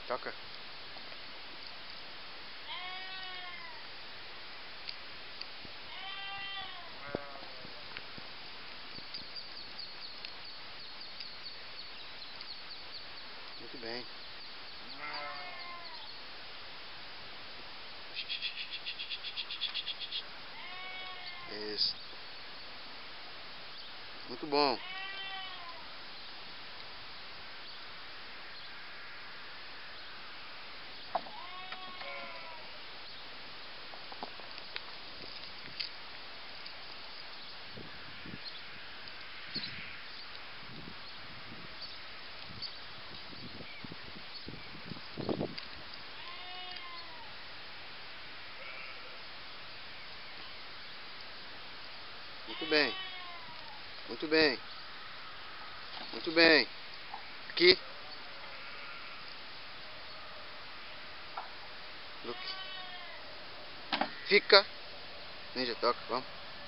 Toca. Muito bem. Isso. Muito bom. Muito bem. Muito bem. Muito bem. Aqui. Look. Fica. Ninja, toca, vamos.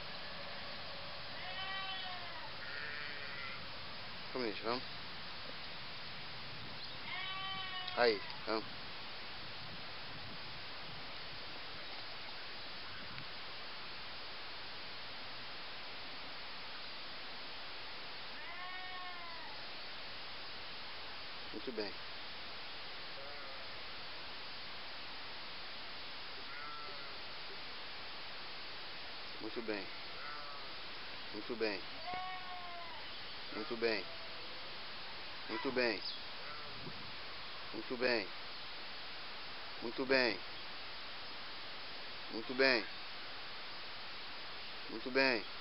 Vamos, Ninja, vamos. Aí, vamos. Muito bem. Muito bem. Muito bem. Muito bem. Muito bem. Muito bem. Muito bem. Muito bem. Muito bem.